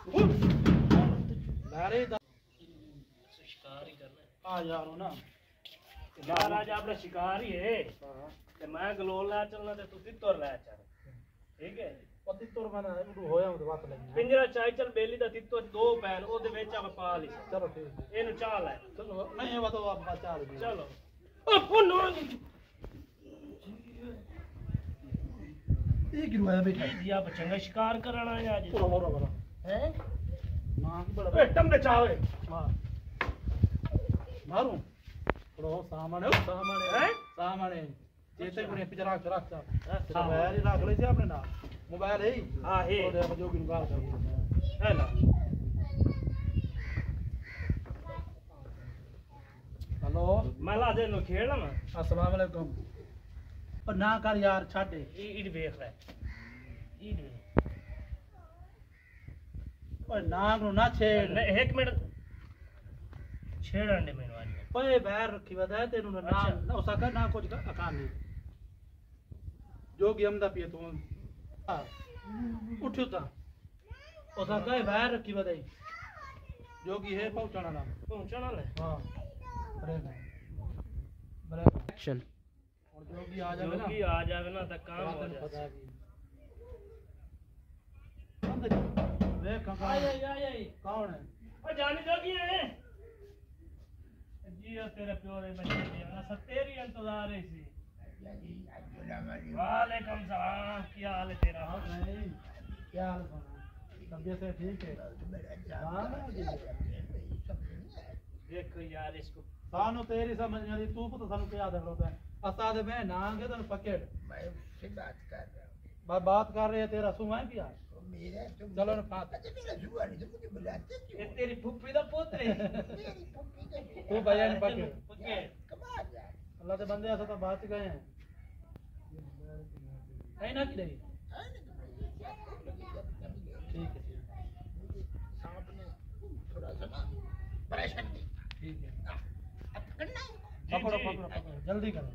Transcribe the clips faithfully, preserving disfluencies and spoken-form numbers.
लारे दा शिकार ही करना आ यार ना यार आज आपने शिकार ही है ते मैं गलोल ला चलना ते तू तित्तोर ला चल ठीक है पति तोर मैंने उडू होया उद बात लगी पिंजरा चाई चल बेली दा तित्तोर दो पैन ओदे विच आप पा ली चलो ठीक है एनु चाल है चलो नहीं है बताओ आप बचा लो चलो ओ पुनो ये गिरवा बैठा जी आप चंगा शिकार करना है आज पूरा पूरा पूरा हैं मां की बड़ा ए टमने चावे मार मारूं थोड़ा सामान है सामान है सामान है चेते को ने पिजरा रख रख चा मोबाइल ही रख ले जी आपने ना मोबाइल है हां है तो जो की निकाल कर है ना हेलो मला दे नो खेलना ना अस्सलाम वालेकुम और ना कर यार छाड़े ई ई देख ले ई दे और ना नु ना छेड़ एक मिनट छेड़न दे मेनू आज ओए बाहर रखी बता तेनु ना ना उसा कर ना कुछ अकान नहीं जो की हमदा पिए तू हां उठो ता उसा कहे बाहर रखी बताई जो की है पहुंचना ना पहुंचना ले हां ब्रेक ब्रेक एक्शन और जो की आ जावे ना जो की आ जावे ना त काम हो जाए देख कहां आई आई आई कौन है ओ जानी जोगी है जी तेरे प्योरे बच्चे ने ना तेरी इंतजार है सी वालेकुम सलाम क्या हाल है तेरा नहीं क्या हाल है तबीयत है ठीक है हां देखो यार इसको सानू तेरी समझ नहीं आती तू पता सानू क्या याद रखता है अस्ताद में नांगे तो पकड़ मैं उससे बात कर रहा हूँ बात बात कर रहे हैं तेरा सुन है क्या मेरा तुम चलो ना बात मेरा जुआ नहीं तो मुझे बुलाते ये तेरी फुप्पी दा पोते मेरी पुप्पी का तू भैया ने पकड़ पकड़ कमाल यार अल्लाह के बंदे ऐसा तो बात गए हैं है ना कि नहीं ठीक है सांप ने थोड़ा सा ना परेशान किया ठीक है अब पकड़ना है पकड़ो पकड़ो पकड़ो जल्दी करो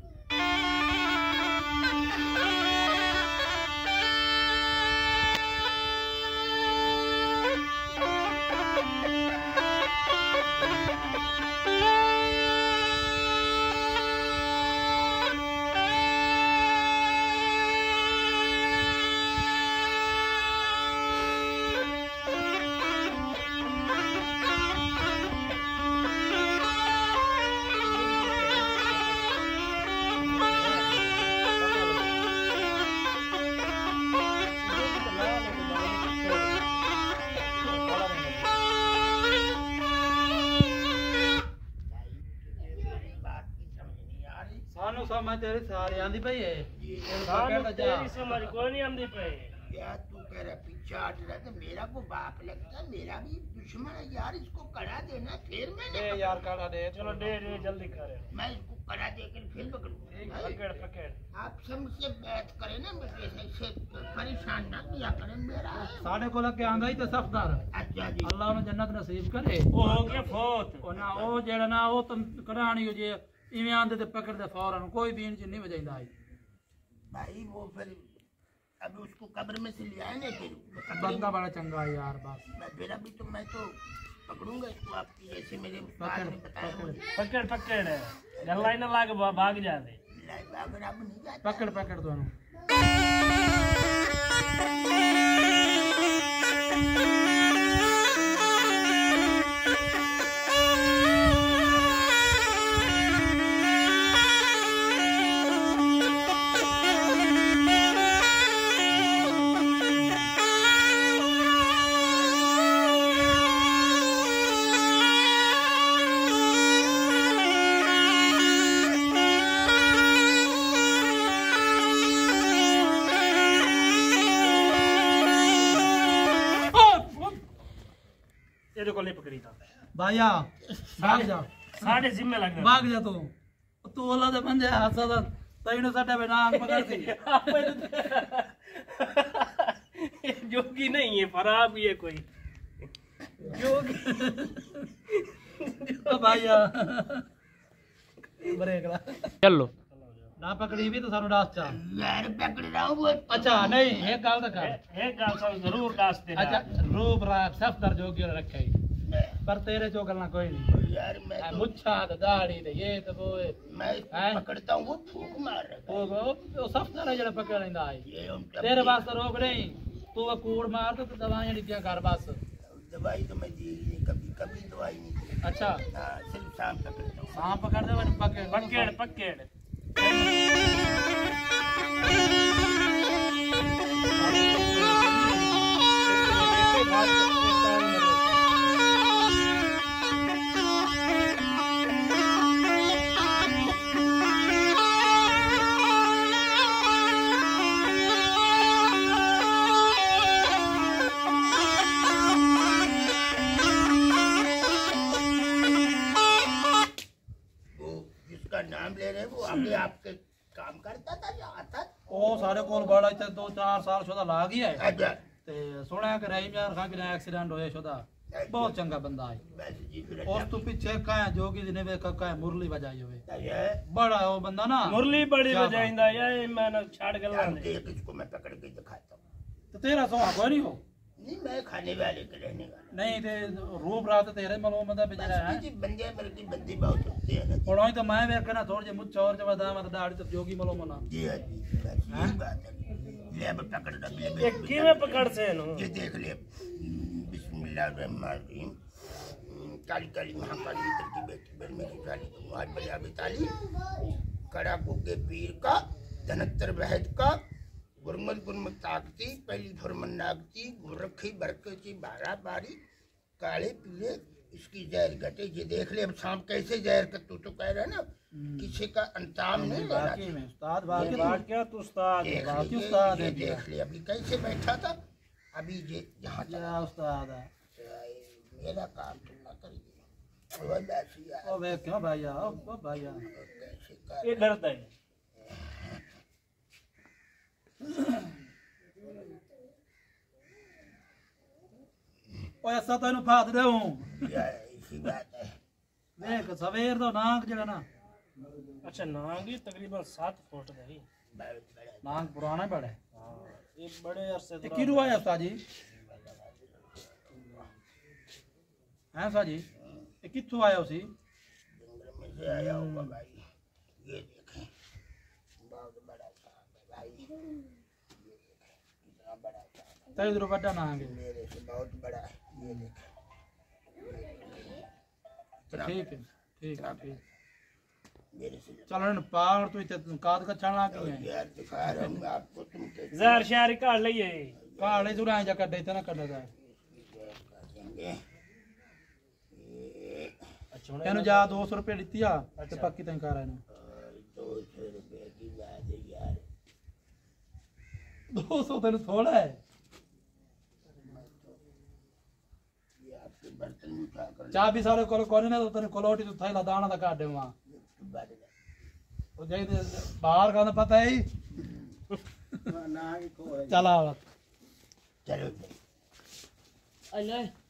समझ तेरी सारी आंदी पई है सानू तेरी समझ कोई नहीं आंदी पई यार तू कह रहा पीछे हट रहा तो मेरा को बाप लगता है मेरा भी दुश्मन है यार इसको कड़ा देना फिर मैंने दे यार काढ़ा दे चलो दे दे जल्दी करे मैं इसको कड़ा देकर फिर पकड़ूंगा पकड़ पकड़ आप सब मुझसे बात करें ना मुझे ऐसे परेशान ना किया करें मेरा साढ़े को लग के आंदा ही तो सफदार अच्छा जी अल्लाह ने जन्नत नसीब करे ओ हो गया फौत ओ ना ओ जेड़ा ना ओ तुम कढ़ानी हो जे इवें आंदे ते पकड़ दे फौरन कोई बीन च नहीं बजाइंदा है भाई वो फिर अभी उसको कब्र में से ले आए ना फिर बंदा बड़ा चंगा है यार बस मैं फिर अभी तो मैं तो पकड़ूंगा इसको आपकी जैसे मेरे पकड़ ने बताया पकड़ पकड़ पकड़ गल्ला ही ना लाग भाग जा दे अगर आप नहीं जाते पकड़ पकड़ दोनों को नहीं पकड़ी था भाईया भाग जा साढ़े जिम्मे लगना भाग जा तू तू वाला तो बंदे हासा था तईनो साडे पे नांग पकड़ सी जोगी नहीं है फरार भी है कोई जोगी भाईया ब्रेक ला चलो ना पकड़ी भी तो सानू डास चा यार पकड़ रहा हूँ वो अच्छा नहीं एक गाल तक एक गाल सा जरूर डास देना अच्छा रूप रात सब दर जोगी रखे पर तेरे जो गलना कोई नहीं यार मैं तो, मुच्छा तो दाढ़ी तो ये तो वो मैं हैं? पकड़ता हूँ वो फूक मार रहा वो वो वो सब तरह जड़ा पकड़ लेंदा आई ये उनका तेरे वास्ते रोक नहीं तू वो कूड़ मार तो तू दवाइयां लिखिया कर बस दवाई तो मैं दी नहीं कभी कभी दवाई नहीं दी अच्छा हाँ सिर्फ शाम पकड़ता हूँ सांप पकड़ दे मैंने पकड़ पक्केड़ पक्केड़ वो जिसका नाम ले रहे हैं वो अभी आपके काम करता था या आता था? ਉਹ ਸਾਡੇ ਕੋਲ ਬੜਾ ਇੱਥੇ ਦੋ ਚਾਰ ਸਾਲ ਸ਼ੋਦਾ ਲਾ ਗਿਆ ਹੈ अच्छा ਤੇ ਸੁਣਿਆ ਕਿ ਰਹੀਮ ਯਾਰ ਖਾਂ ਕਿਨੇ ਐਕਸੀਡੈਂਟ ਹੋਇਆ ਸ਼ੋਦਾ ਬਹੁਤ ਚੰਗਾ ਬੰਦਾ ਹੈ बस जी फिर ਉਸ ਤੋਂ ਪਿੱਛੇ ਕਾਇਆ ਜੋਗੀ ਜੀ ਨੇ ਵੇ ਕਾਇਆ ਮੁਰਲੀ ਵਜਾਈ ਹੋਵੇ अच्छा ਬੜਾ ਉਹ ਬੰਦਾ ਨਾ मुरली बड़ी क्या बजाइंदा ये मैंने छाड़ कर यार लाने देख इसको मैं पकड़ के दिखाता हूँ ਤੇ ਤੇਰਾ ਸੋਹਾ ਕੋਈ ਨਹੀਂ ਹੋ नहीं मैं खाने वाले के रहने वाला ਨਹੀਂ ਤੇ ਰੂਪ ਰਾਤ ਤੇਰੇ ਮਲੋਂ ਬੰਦਾ ਬਿਜਰਾ ਹੈ बस जी बंदे मेरे की बंदी बहुत होती है ना ਹੁਣ ਉਹ ਤਾਂ ਮੈਂ ਵੇਖਣਾ ਥੋੜੇ ਜਿਹਾ ਮੁੱਛ ਹੋਰ ਜਵਾ ਦਾਮਤ ਦਾੜੀ ਤੇ ਜੋਗੀ ਮਲੋਂ ਮਨਾ जी हाँ जी बस यही बात है ले अब पकड़ रख ले ये किਵੇਂ पकड़ से नु ये देख ले बिस्मिल्लाहिर्रहमानिर्रहीम काली काली महाकाली मित्र की बेटी बन मेरी काली तुम्हारी बजा बेताली कड़ा गुगे पीर का धनत्तर वहद का गुरमत गुरमत ताकती पहली फरमन नागती गुरखी बरकती बारह बारी काले पीले इसकी जहर घटे ये देख ले अब शाम कैसे जहर का तू तो कह रहा है ना किसी का अंताम नहीं लेना बाकी में उस्ताद ये बाकी बात क्या तू उस्ताद देख बाकी लीजिए, उस्ताद ये है जी। देख ले अभी कैसे बैठा था अभी ये यहाँ या उस्ताद है मेरा काम तुम ना करिए वो वैसे यार ओ वे क्यों भैया ओ भैया कैसे कर ये डरता है ओ ऐसा तो इनु फाद दे हूं यार इसी बात है देख सवेर तो नाक जड़ा ना अच्छा नांगी तकरीबन सात फुट है ही बहुत बड़ा नाक पुराना बड़ा है हाँ ये बड़े अरसे ये किरू आया उस्ताद जी हैं उस्ताद जी ये कित्थों आया उसी जंगल में से आया होगा भाई ये देखें बहुत बड़ा सांप है भाई ये देखें कितना बड़ा सांप है तेरे इधर बड़ा नाक है मेरे से बहुत बड़ा है ये देखें तो ठीक है ठीक है ठीक मेरे से चल इन पार तू इते काद का छाना की है यार दिखा रहा हूँ आपको तुम कैसे जहर शहर काट लिए काले जुरा जा कड्डे इतना कड्डे दा कर देंगे ये अच्छा ਇਹਨੂੰ ਜਾ ਦੋ ਸੌ ਰੁਪਏ ਦਿੱਤੀ ਆ ਤੇ ਪੱਕੀ ਤੈਨੂੰ ਕਰ ਇਹਨੂੰ दो सौ रुपए की बात है यार ਦੋ ਸੌ ਤੈਨੂੰ ਥੋੜਾ ਹੈ ये आपके बर्तन उठा कर ਚਾਬੀ ਸਾਰੇ ਕੋਲ ਕੋਈ ਨਾ ਤੈਨੂੰ ਕੋਲੋਟੀ ਤੋਂ ਥੈਲਾ ਦਾਣਾ ਦਾ ਕੱਢ ਦੇਵਾਂ बात है ਉਹ ਜਾਈ ਤੇ ਬਾਹਰ ਕਾ ਪਤਾ ਹੈ ਹੀ ना ही को ਚਲਾ चलो अल्लाह